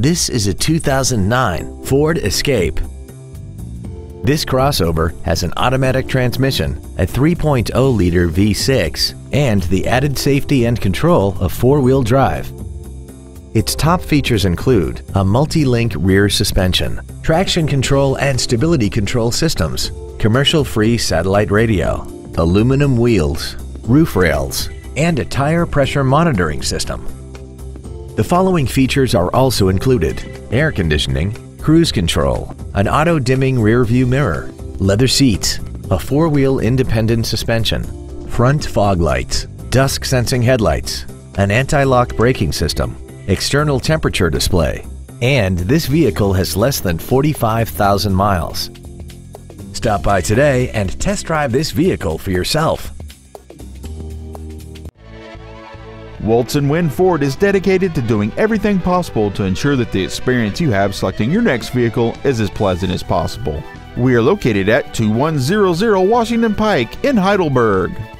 This is a 2009 Ford Escape. This crossover has an automatic transmission, a 3.0-liter V6, and the added safety and control of four-wheel drive. Its top features include a multi-link rear suspension, traction control and stability control systems, commercial-free satellite radio, aluminum wheels, roof rails, and a tire pressure monitoring system. The following features are also included: air conditioning, cruise control, an auto-dimming rear-view mirror, leather seats, a four-wheel independent suspension, front fog lights, dusk-sensing headlights, an anti-lock braking system, external temperature display, and this vehicle has less than 45,000 miles. Stop by today and test drive this vehicle for yourself. Woltz & Wind Ford is dedicated to doing everything possible to ensure that the experience you have selecting your next vehicle is as pleasant as possible. We are located at 2100 Washington Pike in Heidelberg.